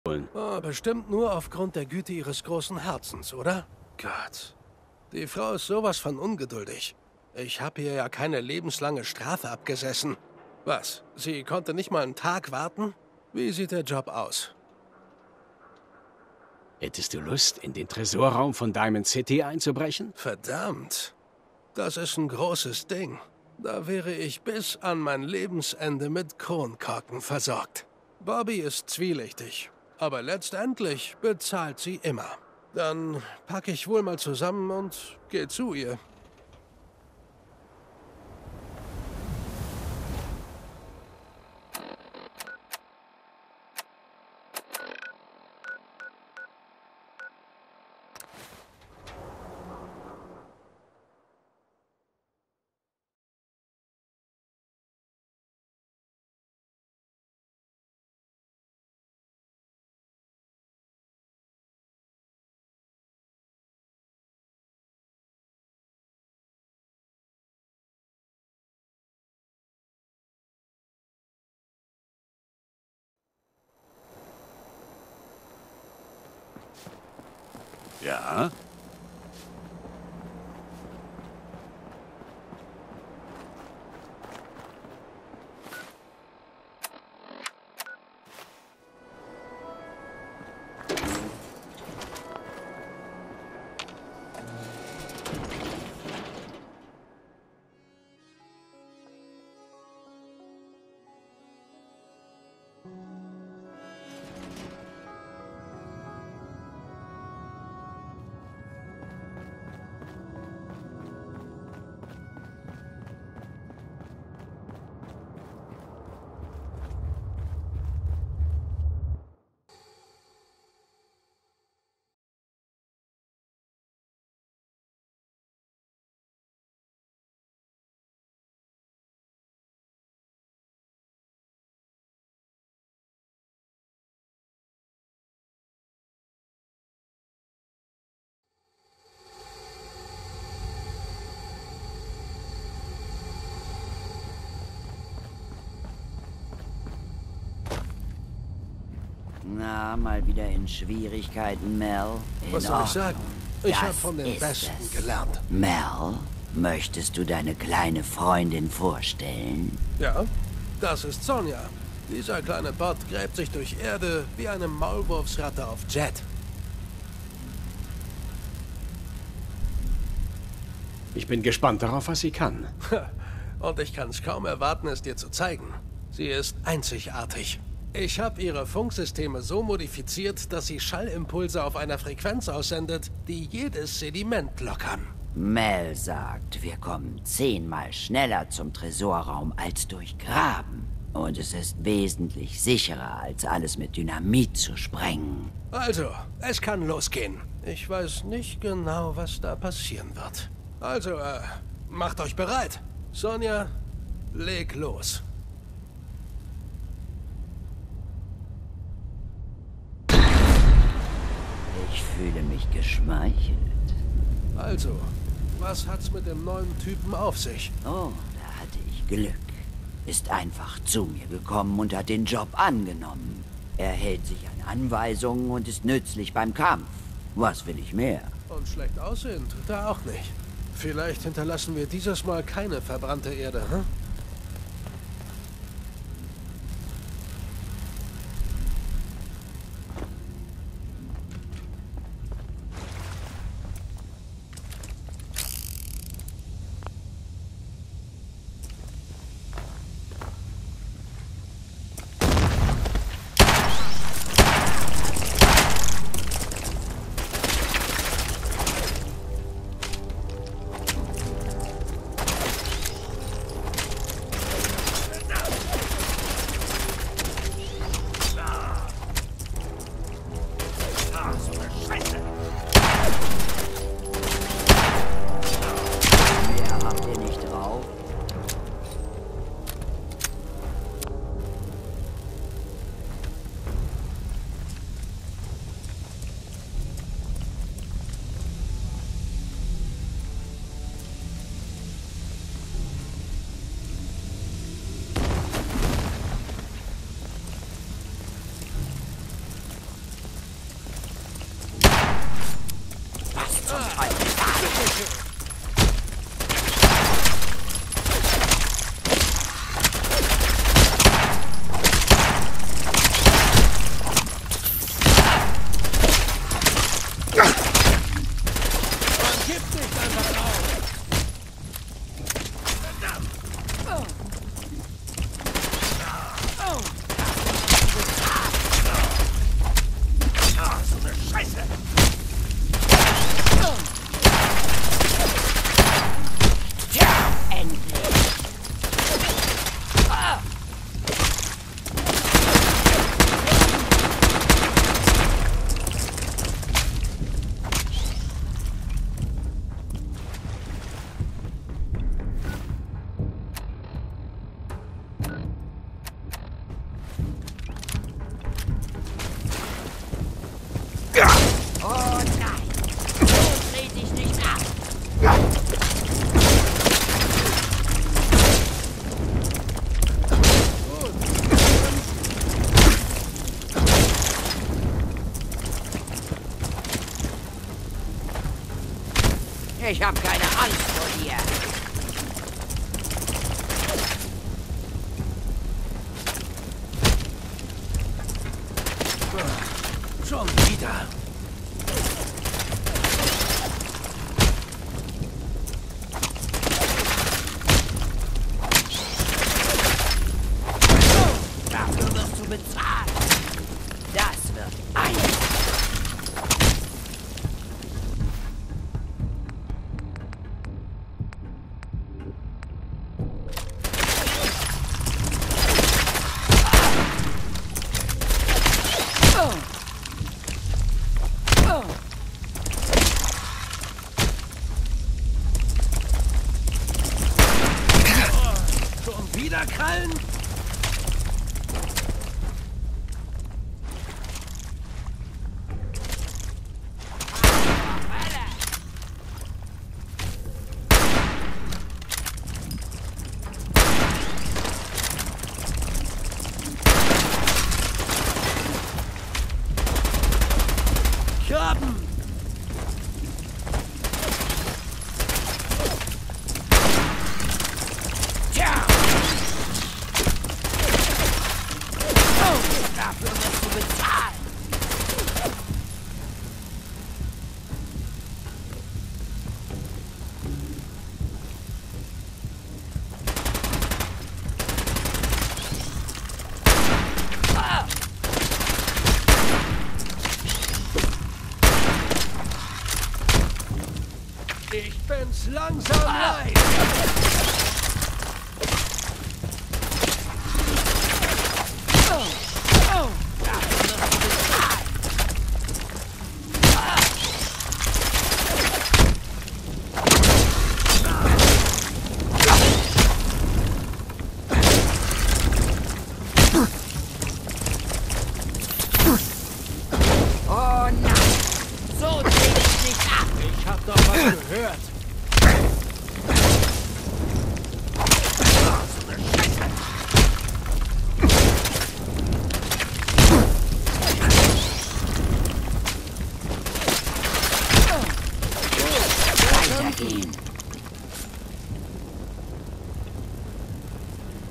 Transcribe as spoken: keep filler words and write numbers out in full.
Oh, bestimmt nur aufgrund der Güte ihres großen Herzens, oder? Gott. Die Frau ist sowas von ungeduldig. Ich habe ihr ja keine lebenslange Strafe abgesessen. Was? Sie konnte nicht mal einen Tag warten? Wie sieht der Job aus? Hättest du Lust, in den Tresorraum von Diamond City einzubrechen? Verdammt. Das ist ein großes Ding. Da wäre ich bis an mein Lebensende mit Kronkorken versorgt. Bobby ist zwielichtig, aber letztendlich bezahlt sie immer. Dann packe ich wohl mal zusammen und gehe zu ihr. Ja? Na, mal wieder in Schwierigkeiten, Mel. In Was soll ich sagen? Ich Das habe von den ist Besten es. gelernt. Mel, möchtest du deine kleine Freundin vorstellen? Ja, das ist Sonja. Dieser kleine Bot gräbt sich durch Erde wie eine Maulwurfsratte auf Jet. Ich bin gespannt darauf, was sie kann. Und ich kann es kaum erwarten, es dir zu zeigen. Sie ist einzigartig. Ich habe ihre Funksysteme so modifiziert, dass sie Schallimpulse auf einer Frequenz aussendet, die jedes Sediment lockern. Mel sagt, wir kommen zehnmal schneller zum Tresorraum als durch Graben. Und es ist wesentlich sicherer, als alles mit Dynamit zu sprengen. Also, es kann losgehen. Ich weiß nicht genau, was da passieren wird. Also, äh, macht euch bereit. Sonja, leg los. Ich fühle mich geschmeichelt. Also, was hat's mit dem neuen Typen auf sich? Oh, da hatte ich Glück. Ist einfach zu mir gekommen und hat den Job angenommen. Er hält sich an Anweisungen und ist nützlich beim Kampf. Was will ich mehr? Und schlecht aussehen tut er auch nicht. Vielleicht hinterlassen wir dieses Mal keine verbrannte Erde, hm? Mehr habt ihr nicht drauf? Ich habe keine Angst vor dir. Schon wieder. Dafür wirst du bezahlen. Das wird einfach. Wieder Krallen? Krabben! Dafür wirst du bezahlen. Ah! Ich bin's langsam leid.